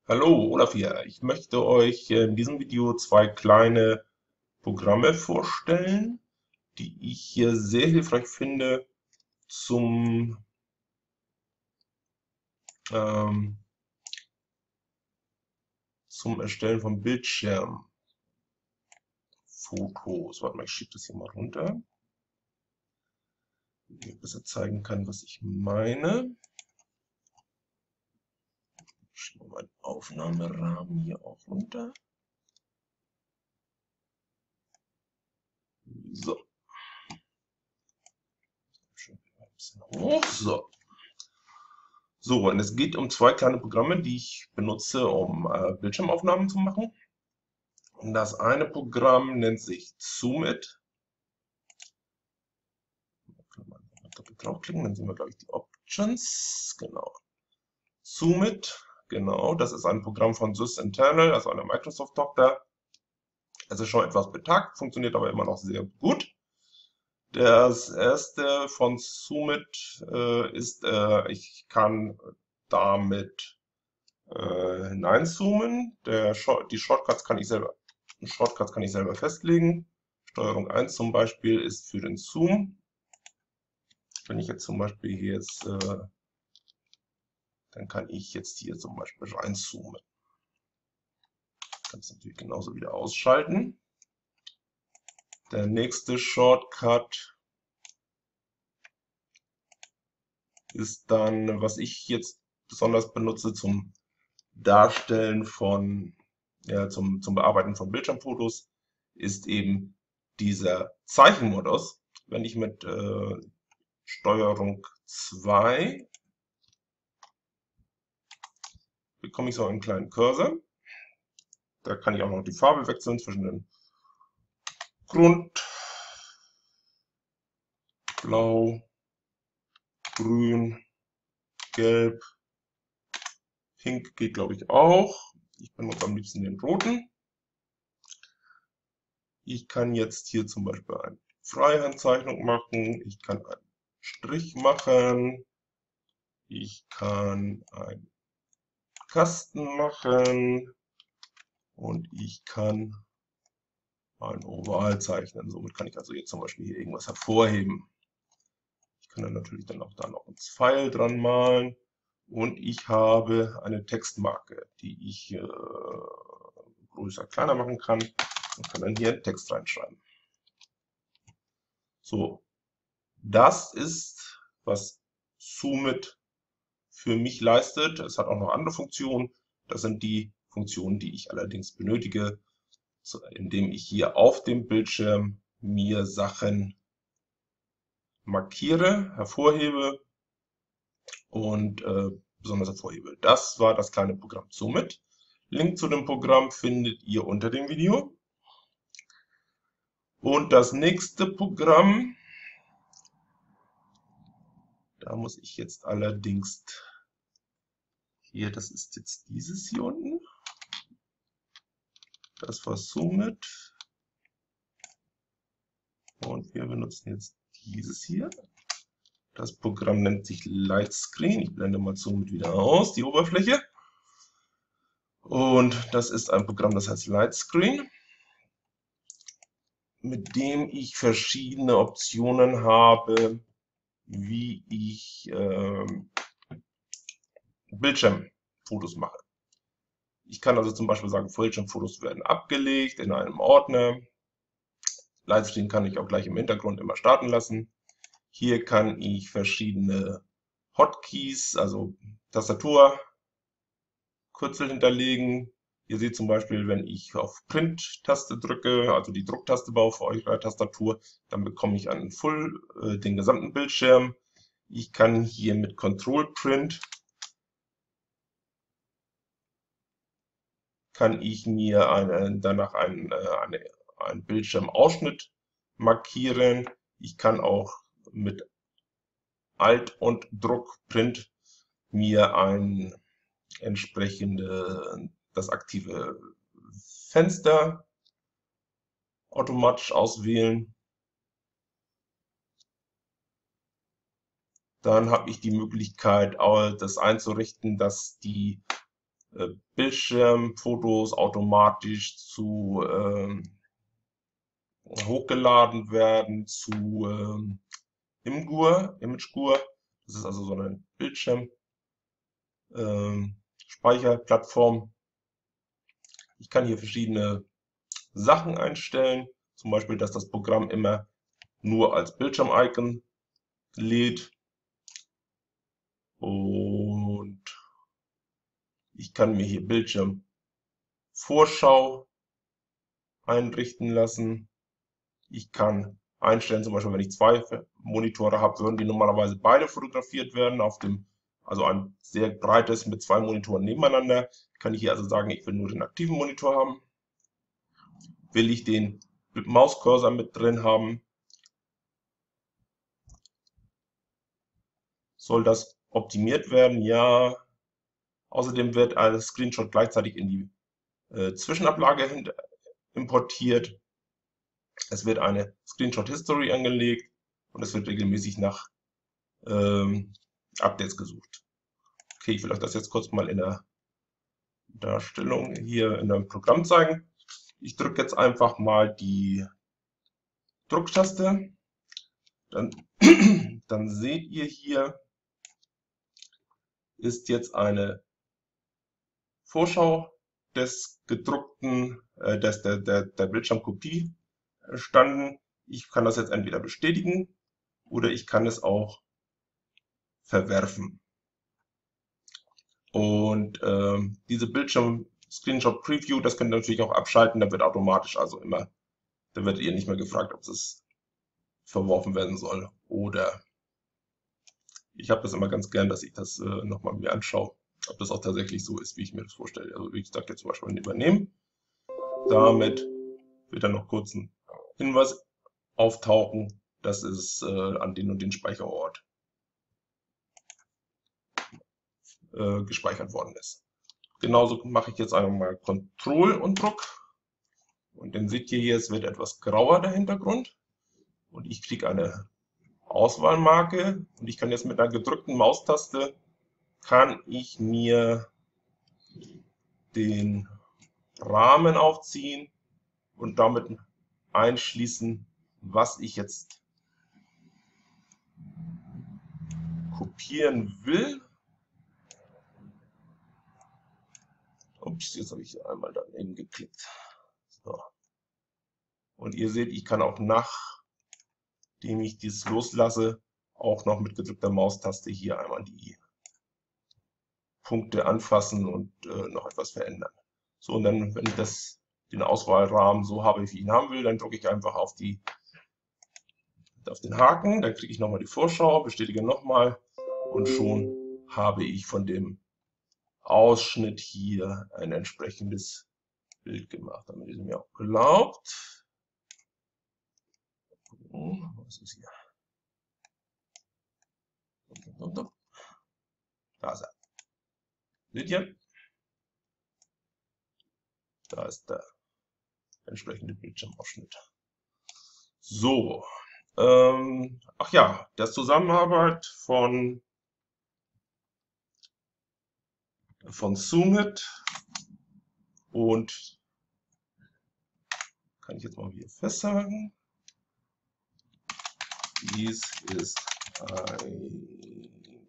Hallo, Olaf hier. Ich möchte euch in diesem Video zwei kleine Programme vorstellen, die ich hier sehr hilfreich finde zum, ähm, zum Erstellen von Bildschirmfotos. Warte mal, ich schiebe das hier mal runter, damit ich besser zeigen kann, was ich meine. Ich schiebe meinen Aufnahmerahmen hier auch runter. So, schon ein bisschen hoch. So, und es geht um zwei kleine Programme, die ich benutze, um Bildschirmaufnahmen zu machen. Und das eine Programm nennt sich Zoomit. Kann man doppelt draufklicken, dann sehen wir, glaube ich, die Options. Genau. Zoomit, genau, das ist ein Programm von SysInternal, also einer Microsoft-Tochter. Es ist schon etwas betagt, funktioniert aber immer noch sehr gut. Das erste von Zoomit ist, ich kann damit hineinzoomen. Die Shortcuts kann ich selber festlegen. Steuerung 1 zum Beispiel ist für den Zoom. Wenn ich jetzt zum Beispiel hier jetzt, dann kann ich jetzt hier zum Beispiel reinzoomen. Kann es natürlich genauso wieder ausschalten. Der nächste Shortcut ist dann, was ich jetzt besonders benutze zum Darstellen von, ja, zum Bearbeiten von Bildschirmfotos, ist eben dieser Zeichenmodus. Wenn ich mit Steuerung 2 bekomme ich so einen kleinen Cursor. Da kann ich auch noch die Farbe wechseln zwischen den Grund, Blau, Grün, Gelb, Pink geht, glaube ich, auch. Ich benutze am liebsten den roten. Ich kann jetzt hier zum Beispiel eine Freihandzeichnung machen. Ich kann einen Strich machen. Ich kann einen Kasten machen. Und ich kann ein Oval zeichnen. Somit kann ich also jetzt zum Beispiel hier irgendwas hervorheben. Ich kann dann natürlich dann auch da noch ein Pfeil dran malen. Und ich habe eine Textmarke, die ich größer, kleiner machen kann und kann dann hier einen Text reinschreiben. So, das ist, was Zoomit für mich leistet. Es hat auch noch andere Funktionen. Das sind die Funktionen, die ich allerdings benötige, indem ich hier auf dem Bildschirm mir Sachen markiere, hervorhebe und besonders hervorhebe. Das war das kleine Programm Zoomit. Link zu dem Programm findet ihr unter dem Video. Und das nächste Programm, da muss ich jetzt allerdings hier, das ist jetzt dieses hier unten. Das war Zoomit. Und wir benutzen jetzt dieses hier. Das Programm nennt sich Lightscreen. Ich blende mal Zoomit wieder aus, die Oberfläche. Und das ist ein Programm, das heißt Lightscreen, mit dem ich verschiedene Optionen habe, wie ich Bildschirmfotos mache. Ich kann also zum Beispiel sagen, Bildschirmfotos werden abgelegt in einem Ordner. Lightscreen kann ich auch gleich im Hintergrund immer starten lassen. Hier kann ich verschiedene Hotkeys, also Tastaturkürzel hinterlegen. Ihr seht zum Beispiel, wenn ich auf Print-Taste drücke, also die Drucktaste auf eurer Tastatur, dann bekomme ich einen den gesamten Bildschirm. Ich kann hier mit Control Print kann ich mir danach einen Bildschirmausschnitt markieren. Ich kann auch mit Alt und Druck Print mir das aktive Fenster automatisch auswählen. Dann habe ich die Möglichkeit, das einzurichten, dass die Bildschirmfotos automatisch zu hochgeladen werden zu ImageGur. Das ist also so eine Bildschirm-Speicherplattform. Ich kann hier verschiedene Sachen einstellen, zum Beispiel, dass das Programm immer nur als Bildschirm-Icon lädt. Und ich kann mir hier Bildschirmvorschau einrichten lassen. Ich kann einstellen, zum Beispiel, wenn ich zwei Monitore habe, würden die normalerweise beide fotografiert werden, also ein sehr breites mit zwei Monitoren nebeneinander. Kann ich hier also sagen, ich will nur den aktiven Monitor haben. Will ich den Mauscursor mit drin haben, soll das optimiert werden? Ja. Außerdem wird ein Screenshot gleichzeitig in die Zwischenablage importiert. Es wird eine Screenshot History angelegt und es wird regelmäßig nach Updates gesucht. Okay, ich will euch das jetzt kurz mal in der Darstellung hier in einem Programm zeigen. Ich drücke jetzt einfach mal die Drucktaste. Dann seht ihr hier ist jetzt eine Vorschau des gedruckten, der Bildschirmkopie entstanden. Ich kann das jetzt entweder bestätigen oder ich kann es auch verwerfen. Und diese Bildschirm-Screenshot Preview, das könnt ihr natürlich auch abschalten, da wird automatisch also immer, da werdet ihr nicht mehr gefragt, ob es verworfen werden soll. Oder ich habe das immer ganz gern, dass ich das nochmal mir anschaue, ob das auch tatsächlich so ist, wie ich mir das vorstelle. Also wie gesagt, jetzt zum Beispiel übernehmen. Damit wird dann noch kurz ein Hinweis auftauchen, dass es an den und den Speicherort gespeichert worden ist. Genauso mache ich jetzt einmal Ctrl und Druck. Und dann seht ihr hier, es wird etwas grauer der Hintergrund. Und ich kriege eine Auswahlmarke. Und ich kann jetzt mit einer gedrückten Maustaste, kann ich mir den Rahmen aufziehen und damit einschließen, was ich jetzt kopieren will. Ups, jetzt habe ich einmal daneben geklickt. So. Und ihr seht, ich kann auch nachdem ich dies loslasse, auch noch mit gedrückter Maustaste hier einmal die Punkte anfassen und noch etwas verändern. So, und dann, wenn ich den Auswahlrahmen so habe, wie ich ihn haben will, dann drücke ich einfach auf den Haken, dann kriege ich nochmal die Vorschau, bestätige nochmal und schon habe ich von dem Ausschnitt hier ein entsprechendes Bild gemacht, damit ihr mir auch glaubt. Was ist hier? Da ist er. Seht ihr? Da ist der entsprechende Bildschirmausschnitt. So. Ach ja, das Zusammenarbeit von Zoomit und kann ich jetzt mal hier festhalten. Dies ist ein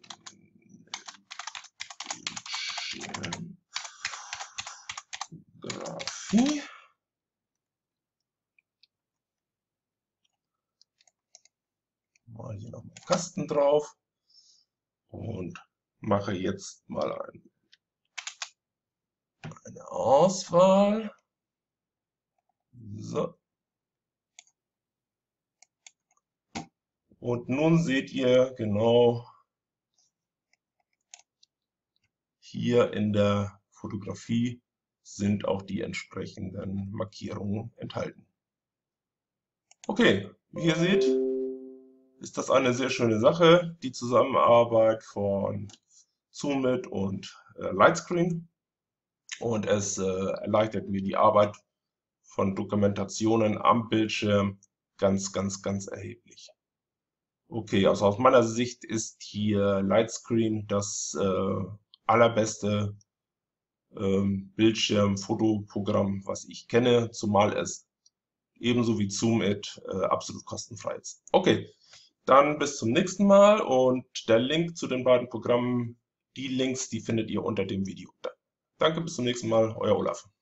Bildschirmfotografie. Mal hier nochmal Kasten drauf und mache jetzt mal eine Auswahl. So. Und nun seht ihr genau hier in der Fotografie sind auch die entsprechenden Markierungen enthalten. Okay, wie ihr seht, ist das eine sehr schöne Sache, die Zusammenarbeit von Zoomit und Lightscreen. Und es erleichtert mir die Arbeit von Dokumentationen am Bildschirm ganz, ganz, ganz erheblich. Okay, also aus meiner Sicht ist hier Lightscreen das allerbeste Bildschirm-Fotoprogramm, was ich kenne, zumal es ebenso wie Zoom-It absolut kostenfrei ist. Okay, dann bis zum nächsten Mal und der Link zu den beiden Programmen, die Links, die findet ihr unter dem Video. Danke, bis zum nächsten Mal, euer Olaf.